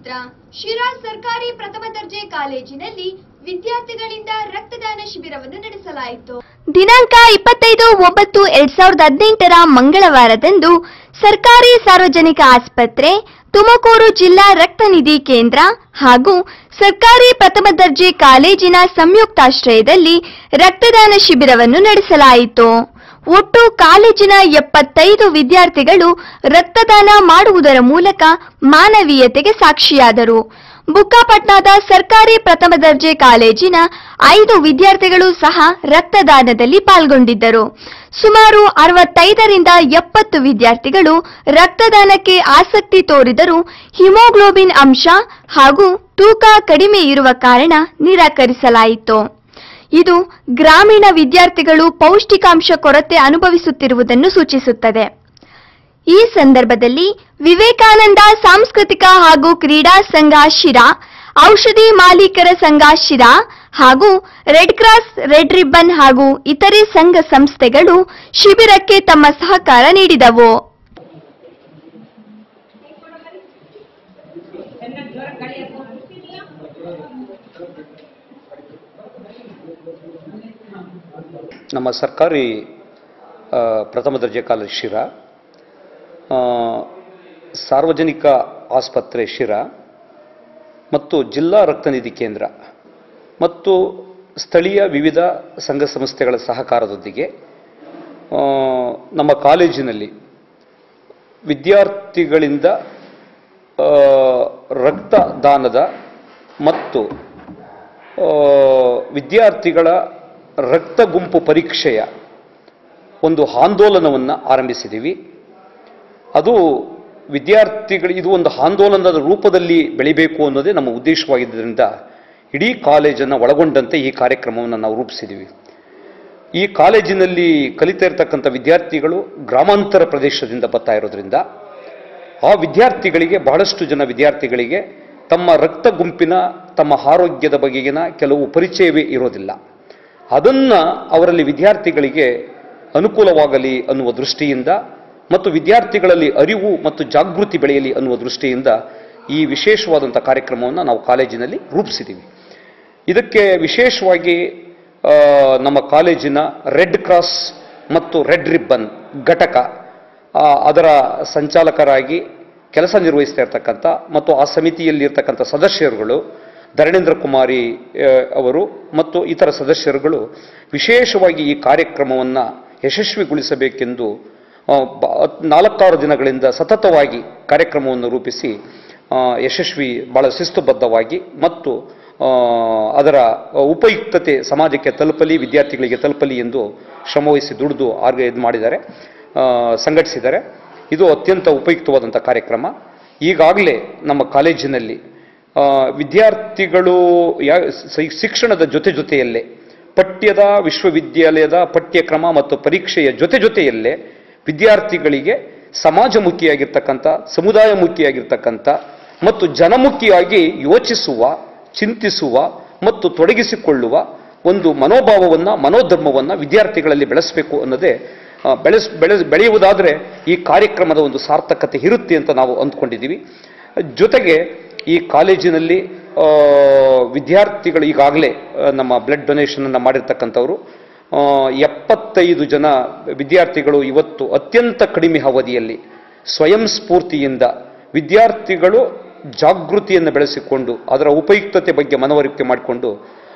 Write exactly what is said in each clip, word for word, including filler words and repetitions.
ಕ್ಷೇತ್ರ ಶಿರಾ ಸರ್ಕಾರಿ ಪ್ರಥಮ ದರ್ಜೆ ಕಾಲೇಜಿನಲ್ಲಿ ವಿದ್ಯಾರ್ಥಿಗಳಿಂದ ರಕ್ತದಾನ ಶಿಬಿರವನ್ನು ನಡೆಸಲಾಯಿತು. ದಿನಾಂಕ ಇಪ್ಪತ್ತೈದು ಒಂಬತ್ತು ಎರಡ್ ಸಾವಿರದ ಹದಿನೆಂಟರ ಮಂಗಳವಾರದಂದು ಸರ್ಕಾರಿ ಸಾರ್ವಜನಿಕ ಆಸ್ಪತ್ರೆ, ತುಮಕೂರು ಜಿಲ್ಲಾ ರಕ್ತನಿಧಿ ಕೇಂದ್ರ ಹಾಗೂ ಸರ್ಕಾರಿ ಪ್ರಥಮ ದರ್ಜೆ ಕಾಲೇಜಿನ ಸಂಯುಕ್ತಾಶ್ರಯದಲ್ಲಿ ರಕ್ತದಾನ ಶಿಬಿರವನ್ನು ನಡೆಸಲಾಯಿತು. ಒಟ್ಟು ಕಾಲೇಜಿನ ಎಪ್ಪತ್ತೈದು ವಿದ್ಯಾರ್ಥಿಗಳು ರಕ್ತದಾನ ಮಾಡುವುದರ ಮೂಲಕ ಮಾನವೀಯತೆಗೆ ಸಾಕ್ಷಿಯಾದರು. ಬುಕ್ಕಾಪಟ್ನಾದ ಸರ್ಕಾರಿ ಪ್ರಥಮ ದರ್ಜೆ ಕಾಲೇಜಿನ ಐದು ವಿದ್ಯಾರ್ಥಿಗಳು ಸಹ ರಕ್ತದಾನದಲ್ಲಿ ಪಾಲ್ಗೊಂಡಿದ್ದರು. ಸುಮಾರು ಅರವತ್ತೈದರಿಂದ ಎಪ್ಪತ್ತು ವಿದ್ಯಾರ್ಥಿಗಳು ರಕ್ತದಾನಕ್ಕೆ ಆಸಕ್ತಿ ತೋರಿದರೂ ಹಿಮೋಗ್ಲೋಬಿನ್ ಅಂಶ ಹಾಗೂ ತೂಕ ಕಡಿಮೆ ಇರುವ ಕಾರಣ ನಿರಾಕರಿಸಲಾಯಿತು. ಇದು ಗ್ರಾಮೀಣ ವಿದ್ಯಾರ್ಥಿಗಳು ಪೌಷ್ಟಿಕಾಂಶ ಕೊರತೆ ಅನುಭವಿಸುತ್ತಿರುವುದನ್ನು ಸೂಚಿಸುತ್ತದೆ. ಈ ಸಂದರ್ಭದಲ್ಲಿ ವಿವೇಕಾನಂದ ಸಾಂಸ್ಕೃತಿಕ ಹಾಗೂ ಕ್ರೀಡಾ ಸಂಘ ಶಿರಾ, ಔಷಧಿ ಮಾಲೀಕರ ಸಂಘ ಶಿರಾ ಹಾಗೂ ರೆಡ್ ಕ್ರಾಸ್, ರೆಡ್ ರಿಬ್ಬನ್ ಹಾಗೂ ಇತರೆ ಸಂಘ ಸಂಸ್ಥೆಗಳು ಶಿಬಿರಕ್ಕೆ ತಮ್ಮ ಸಹಕಾರ ನೀಡಿದವು. ನಮ್ಮ ಸರ್ಕಾರಿ ಪ್ರಥಮ ದರ್ಜೆ ಕಾಲೇಜು ಶಿರಾ, ಸಾರ್ವಜನಿಕ ಆಸ್ಪತ್ರೆ ಶಿರಾ ಮತ್ತು ಜಿಲ್ಲಾ ರಕ್ತನಿಧಿ ಕೇಂದ್ರ ಮತ್ತು ಸ್ಥಳೀಯ ವಿವಿಧ ಸಂಘ ಸಂಸ್ಥೆಗಳ ಸಹಕಾರದೊಂದಿಗೆ ನಮ್ಮ ಕಾಲೇಜಿನಲ್ಲಿ ವಿದ್ಯಾರ್ಥಿಗಳಿಂದ ರಕ್ತದಾನದ ಮತ್ತು ವಿದ್ಯಾರ್ಥಿಗಳ ರಕ್ತ ಗುಂಪು ಪರೀಕ್ಷೆಯ ಒಂದು ಆಂದೋಲನವನ್ನು ಆರಂಭಿಸಿದ್ದೀವಿ. ಅದು ವಿದ್ಯಾರ್ಥಿಗಳು ಇದು ಒಂದು ಆಂದೋಲನದ ರೂಪದಲ್ಲಿ ಬೆಳಿಬೇಕು ಅನ್ನೋದೇ ನಮ್ಮ ಉದ್ದೇಶವಾಗಿದ್ದರಿಂದ ಇಡೀ ಕಾಲೇಜನ್ನು ಒಳಗೊಂಡಂತೆ ಈ ಕಾರ್ಯಕ್ರಮವನ್ನು ನಾವು ರೂಪಿಸಿದ್ದೀವಿ. ಈ ಕಾಲೇಜಿನಲ್ಲಿ ಕಲಿತಾ ಇರತಕ್ಕಂಥ ವಿದ್ಯಾರ್ಥಿಗಳು ಗ್ರಾಮಾಂತರ ಪ್ರದೇಶದಿಂದ ಬರ್ತಾ ಇರೋದ್ರಿಂದ ಆ ವಿದ್ಯಾರ್ಥಿಗಳಿಗೆ, ಬಹಳಷ್ಟು ಜನ ವಿದ್ಯಾರ್ಥಿಗಳಿಗೆ ತಮ್ಮ ರಕ್ತ ಗುಂಪಿನ, ತಮ್ಮ ಆರೋಗ್ಯದ ಬಗೆಗಿನ ಕೆಲವು ಪರಿಚಯವೇ ಇರೋದಿಲ್ಲ. ಅದನ್ನು ಅವರಲ್ಲಿ ವಿದ್ಯಾರ್ಥಿಗಳಿಗೆ ಅನುಕೂಲವಾಗಲಿ ಅನ್ನುವ ದೃಷ್ಟಿಯಿಂದ ಮತ್ತು ವಿದ್ಯಾರ್ಥಿಗಳಲ್ಲಿ ಅರಿವು ಮತ್ತು ಜಾಗೃತಿ ಬೆಳೆಯಲಿ ಅನ್ನುವ ದೃಷ್ಟಿಯಿಂದ ಈ ವಿಶೇಷವಾದಂಥ ಕಾರ್ಯಕ್ರಮವನ್ನು ನಾವು ಕಾಲೇಜಿನಲ್ಲಿ ರೂಪಿಸಿದ್ದೀವಿ. ಇದಕ್ಕೆ ವಿಶೇಷವಾಗಿ ನಮ್ಮ ಕಾಲೇಜಿನ ರೆಡ್ ಕ್ರಾಸ್ ಮತ್ತು ರೆಡ್ ರಿಬ್ಬನ್ ಘಟಕ ಅದರ ಸಂಚಾಲಕರಾಗಿ ಕೆಲಸ ನಿರ್ವಹಿಸ್ತಾ ಇರ್ತಕ್ಕಂಥ ಮತ್ತು ಆ ಸಮಿತಿಯಲ್ಲಿರ್ತಕ್ಕಂಥ ಸದಸ್ಯರುಗಳು ಧರಣೇಂದ್ರ ಕುಮಾರಿ ಅವರು ಮತ್ತು ಇತರ ಸದಸ್ಯರುಗಳು ವಿಶೇಷವಾಗಿ ಈ ಕಾರ್ಯಕ್ರಮವನ್ನು ಯಶಸ್ವಿಗೊಳಿಸಬೇಕೆಂದು ನಾಲ್ಕಾರು ದಿನಗಳಿಂದ ಸತತವಾಗಿ ಕಾರ್ಯಕ್ರಮವನ್ನು ರೂಪಿಸಿ ಯಶಸ್ವಿ, ಬಹಳ ಶಿಸ್ತುಬದ್ಧವಾಗಿ ಮತ್ತು ಅದರ ಉಪಯುಕ್ತತೆ ಸಮಾಜಕ್ಕೆ ತಲುಪಲಿ, ವಿದ್ಯಾರ್ಥಿಗಳಿಗೆ ತಲುಪಲಿ ಎಂದು ಶ್ರಮವಹಿಸಿ ದುಡಿದು ಆರ್ಗ ಇದು ಮಾಡಿದ್ದಾರೆ, ಸಂಘಟಿಸಿದ್ದಾರೆ. ಇದು ಅತ್ಯಂತ ಉಪಯುಕ್ತವಾದಂಥ ಕಾರ್ಯಕ್ರಮ. ಈಗಾಗಲೇ ನಮ್ಮ ಕಾಲೇಜಿನಲ್ಲಿ ವಿದ್ಯಾರ್ಥಿಗಳು ಯಾ ಶಿಕ್ಷಣದ ಜೊತೆ ಜೊತೆಯಲ್ಲೇ ಪಠ್ಯದ ವಿಶ್ವವಿದ್ಯಾಲಯದ ಪಠ್ಯಕ್ರಮ ಮತ್ತು ಪರೀಕ್ಷೆಯ ಜೊತೆ ಜೊತೆಯಲ್ಲೇ ವಿದ್ಯಾರ್ಥಿಗಳಿಗೆ ಸಮಾಜಮುಖಿಯಾಗಿರ್ತಕ್ಕಂಥ, ಸಮುದಾಯಮುಖಿಯಾಗಿರ್ತಕ್ಕಂಥ ಮತ್ತು ಜನಮುಖಿಯಾಗಿ ಯೋಚಿಸುವ, ಚಿಂತಿಸುವ ಮತ್ತು ತೊಡಗಿಸಿಕೊಳ್ಳುವ ಒಂದು ಮನೋಭಾವವನ್ನು, ಮನೋಧರ್ಮವನ್ನು ವಿದ್ಯಾರ್ಥಿಗಳಲ್ಲಿ ಬೆಳೆಸಬೇಕು ಅನ್ನೋದೇ ಬೆಳೆಸ್ ಬೆಳೆ ಬೆಳೆಯುವುದಾದರೆ ಈ ಕಾರ್ಯಕ್ರಮದ ಒಂದು ಸಾರ್ಥಕತೆ ಇರುತ್ತೆ ಅಂತ ನಾವು ಅಂದ್ಕೊಂಡಿದ್ದೀವಿ. ಜೊತೆಗೆ ಈ ಕಾಲೇಜಿನಲ್ಲಿ ವಿದ್ಯಾರ್ಥಿಗಳು ಈಗಾಗಲೇ ನಮ್ಮ ಬ್ಲಡ್ ಡೊನೇಷನನ್ನು ಮಾಡಿರ್ತಕ್ಕಂಥವರು ಎಪ್ಪತ್ತೈದು ಜನ ವಿದ್ಯಾರ್ಥಿಗಳು ಇವತ್ತು ಅತ್ಯಂತ ಕಡಿಮೆ ಅವಧಿಯಲ್ಲಿ ಸ್ವಯಂ ಸ್ಫೂರ್ತಿಯಿಂದ ವಿದ್ಯಾರ್ಥಿಗಳು ಜಾಗೃತಿಯನ್ನು ಬೆಳೆಸಿಕೊಂಡು ಅದರ ಉಪಯುಕ್ತತೆ ಬಗ್ಗೆ ಮನವರಿಕೆ ಮಾಡಿಕೊಂಡು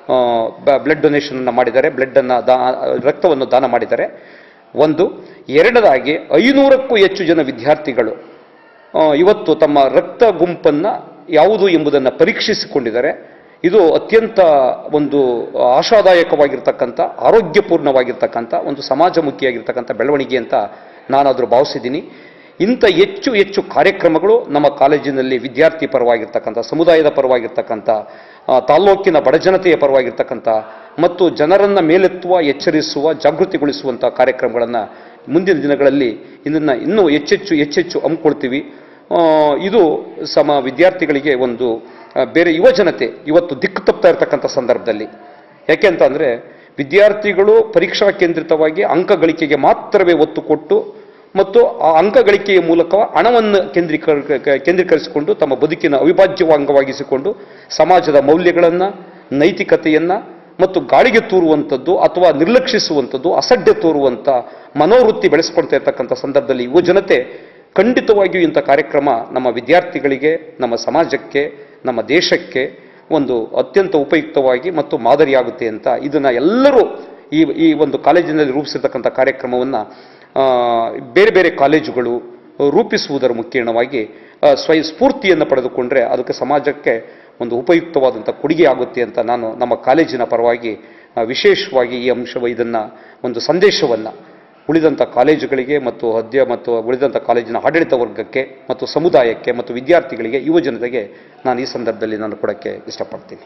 ಬ್ಲಡ್ ಡೊನೇಷನನ್ನು ಮಾಡಿದ್ದಾರೆ, ಬ್ಲಡ್ಡನ್ನು ದಾ ರಕ್ತವನ್ನು ದಾನ ಮಾಡಿದ್ದಾರೆ. ಒಂದು. ಎರಡದಾಗಿ ಐನೂರಕ್ಕೂ ಹೆಚ್ಚು ಜನ ವಿದ್ಯಾರ್ಥಿಗಳು ಇವತ್ತು ತಮ್ಮ ರಕ್ತ ಗುಂಪನ್ನು ಯಾವುದು ಎಂಬುದನ್ನು ಪರೀಕ್ಷಿಸಿಕೊಂಡಿದ್ದಾರೆ. ಇದು ಅತ್ಯಂತ ಒಂದು ಆಶಾದಾಯಕವಾಗಿರ್ತಕ್ಕಂಥ, ಆರೋಗ್ಯಪೂರ್ಣವಾಗಿರ್ತಕ್ಕಂಥ, ಒಂದು ಸಮಾಜಮುಖಿಯಾಗಿರ್ತಕ್ಕಂಥ ಬೆಳವಣಿಗೆ ಅಂತ ನಾನಾದರೂ ಭಾವಿಸಿದ್ದೀನಿ. ಇಂಥ ಹೆಚ್ಚು ಹೆಚ್ಚು ಕಾರ್ಯಕ್ರಮಗಳು ನಮ್ಮ ಕಾಲೇಜಿನಲ್ಲಿ ವಿದ್ಯಾರ್ಥಿ ಪರವಾಗಿರ್ತಕ್ಕಂಥ, ಸಮುದಾಯದ ಪರವಾಗಿರ್ತಕ್ಕಂಥ, ತಾಲ್ಲೂಕಿನ ಬಡಜನತೆಯ ಪರವಾಗಿರ್ತಕ್ಕಂಥ ಮತ್ತು ಜನರನ್ನು ಮೇಲೆತ್ತುವ, ಎಚ್ಚರಿಸುವ, ಜಾಗೃತಿಗೊಳಿಸುವಂಥ ಕಾರ್ಯಕ್ರಮಗಳನ್ನು ಮುಂದಿನ ದಿನಗಳಲ್ಲಿ ಇದನ್ನು ಇನ್ನೂ ಹೆಚ್ಚೆಚ್ಚು ಹೆಚ್ಚೆಚ್ಚು ಹಮ್ಮಿಕೊಳ್ತೀವಿ. ಇದು ಸಮ ವಿದ್ಯಾರ್ಥಿಗಳಿಗೆ ಒಂದು ಬೇರೆ ಯುವಜನತೆ ಇವತ್ತು ದಿಕ್ಕು ತಪ್ತಾ ಇರತಕ್ಕಂಥ ಸಂದರ್ಭದಲ್ಲಿ, ಯಾಕೆ ಅಂತ ಅಂದರೆ ವಿದ್ಯಾರ್ಥಿಗಳು ಪರೀಕ್ಷಾ ಕೇಂದ್ರಿತವಾಗಿ ಅಂಕ ಗಳಿಕೆಗೆ ಮಾತ್ರವೇ ಒತ್ತು ಕೊಟ್ಟು ಮತ್ತು ಆ ಅಂಕ ಗಳಿಕೆಯ ಮೂಲಕ ಹಣವನ್ನು ಕೇಂದ್ರೀಕರ ಕೇಂದ್ರೀಕರಿಸಿಕೊಂಡು ತಮ್ಮ ಬದುಕಿನ ಅವಿಭಾಜ್ಯ ಅಂಗವಾಗಿಸಿಕೊಂಡು ಸಮಾಜದ ಮೌಲ್ಯಗಳನ್ನು, ನೈತಿಕತೆಯನ್ನು ಮತ್ತು ಗಾಳಿಗೆ ತೂರುವಂಥದ್ದು ಅಥವಾ ನಿರ್ಲಕ್ಷಿಸುವಂಥದ್ದು, ಅಸಡ್ಡೆ ತೋರುವಂಥ ಮನೋವೃತ್ತಿ ಬೆಳೆಸ್ಕೊಳ್ತಾ ಇರ್ತಕ್ಕಂಥ ಸಂದರ್ಭದಲ್ಲಿ ಯುವ ಜನತೆ ಖಂಡಿತವಾಗಿಯೂ ಇಂಥ ಕಾರ್ಯಕ್ರಮ ನಮ್ಮ ವಿದ್ಯಾರ್ಥಿಗಳಿಗೆ, ನಮ್ಮ ಸಮಾಜಕ್ಕೆ, ನಮ್ಮ ದೇಶಕ್ಕೆ ಒಂದು ಅತ್ಯಂತ ಉಪಯುಕ್ತವಾಗಿ ಮತ್ತು ಮಾದರಿಯಾಗುತ್ತೆ ಅಂತ ಇದನ್ನು ಎಲ್ಲರೂ ಈ ಈ ಒಂದು ಕಾಲೇಜಿನಲ್ಲಿ ರೂಪಿಸಿರ್ತಕ್ಕಂಥ ಕಾರ್ಯಕ್ರಮವನ್ನು ಬೇರೆ ಬೇರೆ ಕಾಲೇಜುಗಳು ರೂಪಿಸುವುದರ ಮುಖ್ಯವಾಗಿ ಸ್ವಯ ಸ್ಫೂರ್ತಿಯನ್ನು ಪಡೆದುಕೊಂಡ್ರೆ ಅದಕ್ಕೆ ಸಮಾಜಕ್ಕೆ ಒಂದು ಉಪಯುಕ್ತವಾದಂಥ ಕೊಡುಗೆ ಆಗುತ್ತೆ ಅಂತ ನಾನು ನಮ್ಮ ಕಾಲೇಜಿನ ಪರವಾಗಿ ವಿಶೇಷವಾಗಿ ಈ ಅಂಶ ಇದನ್ನು ಒಂದು ಸಂದೇಶವನ್ನು ಉಳಿದಂಥ ಕಾಲೇಜುಗಳಿಗೆ ಮತ್ತು ಅಧ್ಯ ಮತ್ತು ಉಳಿದಂಥ ಕಾಲೇಜಿನ ಆಡಳಿತ ವರ್ಗಕ್ಕೆ ಮತ್ತು ಸಮುದಾಯಕ್ಕೆ ಮತ್ತು ವಿದ್ಯಾರ್ಥಿಗಳಿಗೆ, ಯುವ ಜನತೆಗೆ ನಾನು ಈ ಸಂದರ್ಭದಲ್ಲಿ ನಾನು ಕೊಡೋಕ್ಕೆ ಇಷ್ಟಪಡ್ತೀನಿ.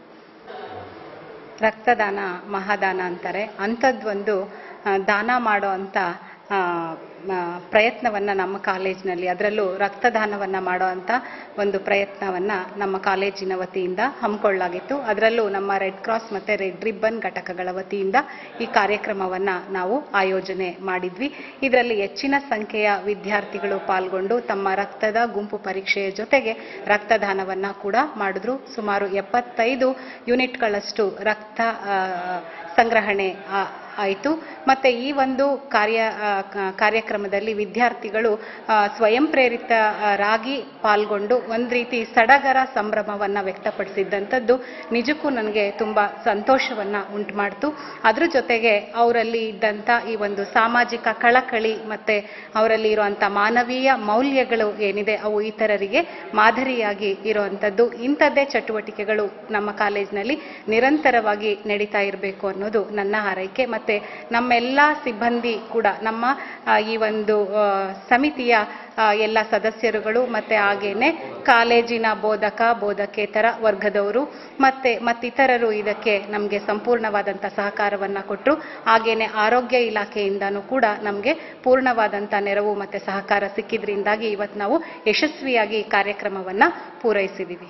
ರಕ್ತದಾನ ಮಹಾದಾನ ಅಂತಾರೆ. ಅಂಥದ್ದೊಂದು ದಾನ ಮಾಡೋ ಅಂಥ ಪ್ರಯತ್ನವನ್ನು ನಮ್ಮ ಕಾಲೇಜಿನಲ್ಲಿ, ಅದರಲ್ಲೂ ರಕ್ತದಾನವನ್ನು ಮಾಡೋ ಅಂಥ ಒಂದು ಪ್ರಯತ್ನವನ್ನು ನಮ್ಮ ಕಾಲೇಜಿನ ವತಿಯಿಂದ ಹಮ್ಮಿಕೊಳ್ಳಲಾಗಿತ್ತು. ಅದರಲ್ಲೂ ನಮ್ಮ ರೆಡ್ ಕ್ರಾಸ್ ಮತ್ತು ರೆಡ್ ರಿಬ್ಬನ್ ಘಟಕಗಳ ವತಿಯಿಂದ ಈ ಕಾರ್ಯಕ್ರಮವನ್ನು ನಾವು ಆಯೋಜನೆ ಮಾಡಿದ್ವಿ. ಇದರಲ್ಲಿ ಹೆಚ್ಚಿನ ಸಂಖ್ಯೆಯ ವಿದ್ಯಾರ್ಥಿಗಳು ಪಾಲ್ಗೊಂಡು ತಮ್ಮ ರಕ್ತದ ಗುಂಪು ಪರೀಕ್ಷೆಯ ಜೊತೆಗೆ ರಕ್ತದಾನವನ್ನು ಕೂಡ ಮಾಡಿದ್ರು. ಸುಮಾರು ಎಪ್ಪತ್ತೈದು ಯೂನಿಟ್ಗಳಷ್ಟು ರಕ್ತ ಸಂಗ್ರಹಣೆ ಆಯಿತು. ಮತ್ತು ಈ ಒಂದು ಕಾರ್ಯ ಕಾರ್ಯಕ್ರಮದಲ್ಲಿ ವಿದ್ಯಾರ್ಥಿಗಳು ಸ್ವಯಂ ಪ್ರೇರಿತರಾಗಿ ಪಾಲ್ಗೊಂಡು ಒಂದು ರೀತಿ ಸಡಗರ ಸಂಭ್ರಮವನ್ನು ವ್ಯಕ್ತಪಡಿಸಿದ್ದಂಥದ್ದು ನಿಜಕ್ಕೂ ನನಗೆ ತುಂಬ ಸಂತೋಷವನ್ನು ಉಂಟು ಮಾಡ್ತು. ಅದ್ರ ಜೊತೆಗೆ ಅವರಲ್ಲಿ ಇದ್ದಂಥ ಈ ಒಂದು ಸಾಮಾಜಿಕ ಕಳಕಳಿ ಮತ್ತು ಅವರಲ್ಲಿ ಇರುವಂಥ ಮಾನವೀಯ ಮೌಲ್ಯಗಳು ಏನಿದೆ ಅವು ಇತರರಿಗೆ ಮಾದರಿಯಾಗಿ ಇರುವಂಥದ್ದು. ಇಂಥದ್ದೇ ಚಟುವಟಿಕೆಗಳು ನಮ್ಮ ಕಾಲೇಜಿನಲ್ಲಿ ನಿರಂತರವಾಗಿ ನಡೀತಾ ಇರಬೇಕು ಅನ್ನೋದು ನನ್ನ ಹಾರೈಕೆ. ಮತ್ತು ನಮ್ಮೆಲ್ಲ ಸಿಬ್ಬಂದಿ ಕೂಡ, ನಮ್ಮ ಈ ಒಂದು ಸಮಿತಿಯ ಎಲ್ಲ ಸದಸ್ಯರುಗಳು ಮತ್ತು ಹಾಗೇನೆ ಕಾಲೇಜಿನ ಬೋಧಕ ಬೋಧಕೇತರ ವರ್ಗದವರು ಮತ್ತು ಮತ್ತಿತರರು ಇದಕ್ಕೆ ನಮಗೆ ಸಂಪೂರ್ಣವಾದಂಥ ಸಹಕಾರವನ್ನು ಕೊಟ್ಟರು. ಹಾಗೇನೆ ಆರೋಗ್ಯ ಇಲಾಖೆಯಿಂದನೂ ಕೂಡ ನಮಗೆ ಪೂರ್ಣವಾದಂಥ ನೆರವು ಮತ್ತು ಸಹಕಾರ ಸಿಕ್ಕಿದ್ರಿಂದಾಗಿ ಇವತ್ತು ನಾವು ಯಶಸ್ವಿಯಾಗಿ ಕಾರ್ಯಕ್ರಮವನ್ನು ಪೂರೈಸಿದ್ದೀವಿ.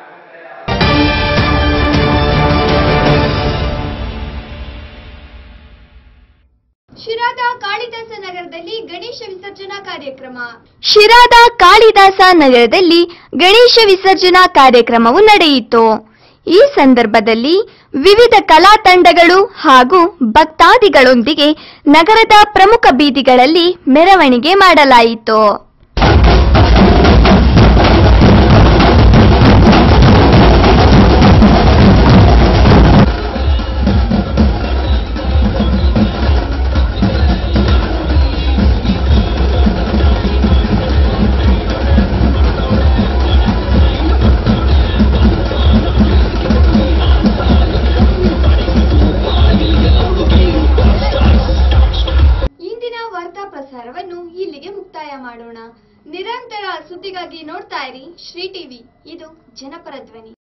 ಶಿರಾದ ಕಾಳಿದಾಸ ನಗರದಲ್ಲಿ ಗಣೇಶ ವಿಸರ್ಜನಾ ಕಾರ್ಯಕ್ರಮ. ಶಿರಾದ ಕಾಳಿದಾಸ ನಗರದಲ್ಲಿ ಗಣೇಶ ವಿಸರ್ಜನಾ ಕಾರ್ಯಕ್ರಮವು ನಡೆಯಿತು. ಈ ಸಂದರ್ಭದಲ್ಲಿ ವಿವಿಧ ಕಲಾ ತಂಡಗಳು ಹಾಗೂ ಭಕ್ತಾದಿಗಳೊಂದಿಗೆ ನಗರದ ಪ್ರಮುಖ ಬೀದಿಗಳಲ್ಲಿ ಮೆರವಣಿಗೆ ಮಾಡಲಾಯಿತು. ಪ್ರಸಾರವನ್ನು ಇಲ್ಲಿಗೆ ಮುಕ್ತಾಯ ಮಾಡೋಣ. ನಿರಂತರ ಸುದ್ದಿಗಾಗಿ ನೋಡ್ತಾ ಇರಿ ಶ್ರೀ ಟಿವಿ. ಇದು ಜನಪರ ಧ್ವನಿ.